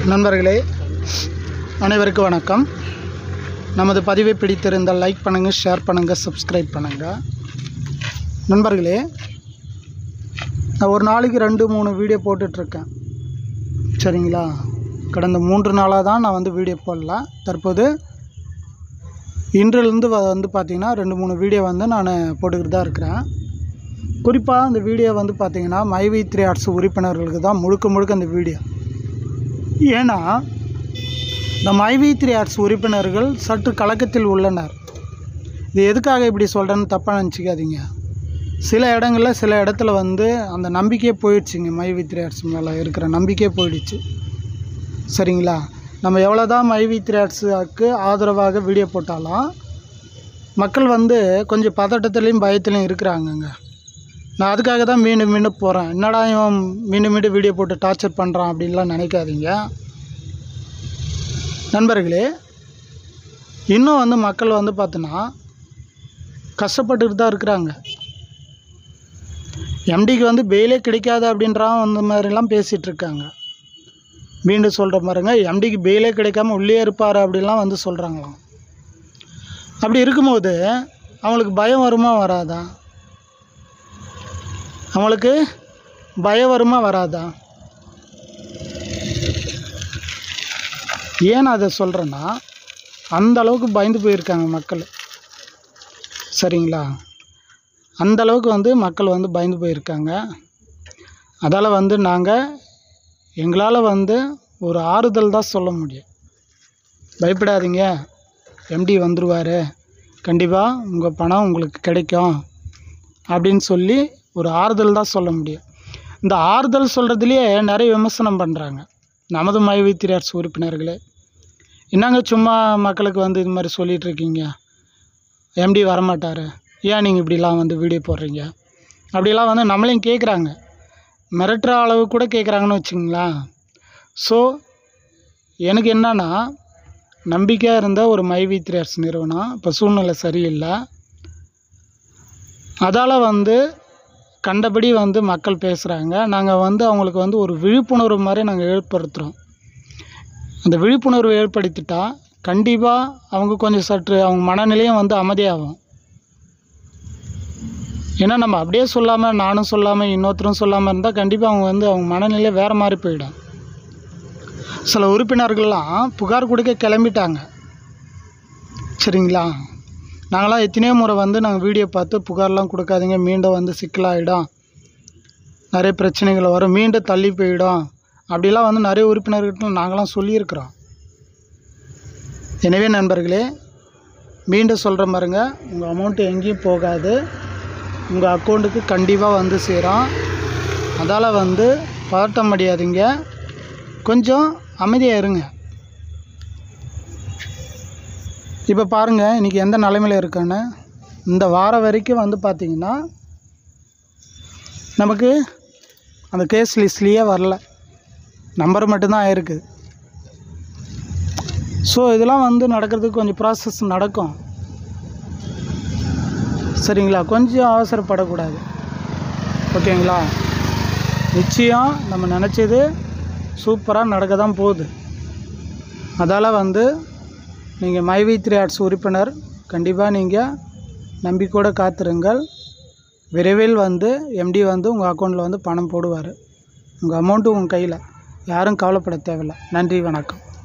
நண்பர்களே அனைவருக்கும் வணக்கம். நமது பதிவை பிடித்திருந்தால் லைக் பண்ணுங்கள், ஷேர் பண்ணுங்கள், சப்ஸ்கிரைப் பண்ணுங்கள். நண்பர்களே, நான் ஒரு நாளைக்கு 2-3 வீடியோ போட்டுட்ருக்கேன். சரிங்களா? கடந்த 3 நாளாக தான் நான் வீடியோ போடல. தற்போது இன்றிலிருந்து பார்த்திங்கன்னா 2-3 வீடியோ நான் போட்டுக்கிட்டு தான் இருக்கிறேன். குறிப்பாக இந்த வீடியோ பார்த்திங்கன்னா MyV3 ஆர்ட்ஸ் உறுப்பினர்களுக்கு தான் முழுக்க இந்த வீடியோ. ஏன்னா இந்த MyV3 ஆர்ட்ஸ் உறுப்பினர்கள் சற்று கலக்கத்தில் உள்ளனர். இது எதுக்காக இப்படி சொல்கிறேன்னு தப்பாக நினச்சிக்காதீங்க. சில இடத்துல அந்த நம்பிக்கையே போயிடுச்சுங்க. MyV3 ஆர்ட்ஸ் மேலே இருக்கிற நம்பிக்கையே போயிடுச்சு. சரிங்களா? நம்ம எவ்வளோ தான் MyV3 ஆர்ட்ஸுக்கு ஆதரவாக வீடியோ போட்டாலும் மக்கள் கொஞ்சம் பதட்டத்துலேயும் பயத்துலேயும் இருக்கிறாங்கங்க. நான் அதுக்காக தான் மீண்டும் போகிறேன். என்னடா இவன் மீண்டும் வீடியோ போட்டு டார்ச்சர் பண்ணுறான் அப்படின்லாம் நினைக்காதீங்க நண்பர்களே. இன்னும் மக்கள் பார்த்தோன்னா கஷ்டப்பட்டுட்டு தான் இருக்கிறாங்க. எம்டிக்கு பெயிலே கிடைக்காது அப்படின்றான் அந்த மாதிரிலாம் பேசிகிட்டு இருக்காங்க. மீண்டும் சொல்கிற மாதிரிங்க, எம்டிக்கு பெயிலே கிடைக்காம உள்ளே இருப்பார் அப்படின்லாம் சொல்கிறாங்களாம். அப்படி இருக்கும்போது அவங்களுக்கு பயம் வருமா வராதா? அவங்களுக்கு பயம் வருமா வராதா? ஏன் நான் அதை சொல்கிறேன்னா, அந்த அளவுக்கு பயந்து போயிருக்காங்க மக்கள். சரிங்களா? அந்த அளவுக்கு மக்கள் பயந்து போயிருக்காங்க. அதால் நாங்கள் எங்களால் ஒரு ஆறுதல் தான் சொல்ல முடியும். பயப்படாதீங்க, எம்டி வந்துடுவார், கண்டிப்பாக உங்கள் பணம் உங்களுக்கு கிடைக்கும் அப்படின்னு சொல்லி ஒரு ஆறுதல் தான் சொல்ல முடியும். இந்த ஆறுதல் சொல்கிறதுலையே நிறைய விமர்சனம் பண்ணுறாங்க நமது MyV3 ஆர்ட்ஸ் உறுப்பினர்களே. என்னங்க சும்மா மக்களுக்கு இது மாதிரி சொல்லிகிட்ருக்கீங்க, எம்டி வரமாட்டார், ஏன் நீங்கள் இப்படிலாம் வீடியோ போடுறீங்க அப்படிலாம் நம்மளையும் கேட்குறாங்க. மிரட்டுற அளவு கூட கேட்குறாங்கன்னு வச்சுங்களேன். ஸோ எனக்கு என்னன்னா, நம்பிக்கையாக இருந்த ஒரு MyV3 ஆர்ட்ஸ் நிறுவனம் இப்போ சூழ்நிலை சரியில்லை. அதால் கண்டபடி மக்கள் பேசுகிறாங்க. நாங்கள் அவங்களுக்கு ஒரு விழிப்புணர்வு மாதிரி நாங்கள் ஏற்படுத்துகிறோம். அந்த விழிப்புணர்வு ஏற்படுத்திட்டா கண்டிப்பாக அவங்க கொஞ்சம் சற்று அவங்க மனநிலையும் அமைதியாகும். ஏன்னா நம்ம அப்படியே சொல்லாமல், நானும் சொல்லாமல், இன்னொருத்தரும் சொல்லாமல் இருந்தால் கண்டிப்பாக அவங்க அவங்க மனநிலை வேறு மாதிரி போயிடும். சில உறுப்பினர்கள்லாம் புகார் கொடுக்க கிளம்பிட்டாங்க. சரிங்களா? நாங்களாம் எத்தனையோ முறை நாங்கள் வீடியோ பார்த்து புகார்லாம் கொடுக்காதீங்க, மீண்டும் சிக்கலாகிடும், நிறைய பிரச்சனைகள் வரும், மீண்டும் தள்ளி போயிடும் அப்படிலாம் நிறைய உறுப்பினர்கிட்ட நாங்களாம் சொல்லியிருக்கிறோம். எனவே நண்பர்களே, மீண்டும் சொல்கிற மாதிரிங்க, உங்கள் அமௌண்ட்டு எங்கேயும் போகாது, உங்கள் அக்கௌண்ட்டுக்கு கண்டிப்பாக சேரும். அதால் பதட்டம் அடையாதீங்க, கொஞ்சம் அமைதியாக இருங்க. இப்போ பாருங்கள், இன்றைக்கி எந்த நிலைமையில் இருக்குன்னு. இந்த வாரம் வரைக்கும் பார்த்திங்கன்னா நமக்கு அந்த கேஸ் லிஸ்ட்லேயே வரல, நம்பர் மட்டும்தான் ஆயிருக்கு. ஸோ இதெல்லாம் நடக்கிறதுக்கு கொஞ்சம் ப்ராசஸ் நடக்கும். சரிங்களா? கொஞ்சம் அவசரப்படக்கூடாது. ஓகேங்களா? நிச்சயம் நம்ம நினச்சது சூப்பராக நடக்க தான் போகுது. அதால் நீங்கள் MyV3 ஆர்ட்ஸ் உறுப்பினர் கண்டிப்பாக நீங்கள் நம்பிக்கையோடு காத்திருங்கள். விரைவில் எம்டி உங்கள் அக்கௌண்ட்டில் பணம் போடுவார். உங்கள் அமௌண்ட்டு உங்கள் கையில், யாரும் கவலைப்பட தேவையில்லை. நன்றி, வணக்கம்.